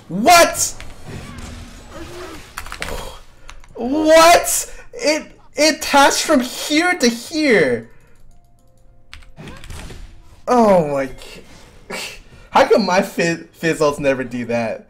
What? What? It attached from here to here. Oh my. How come my Fizz ults never do that?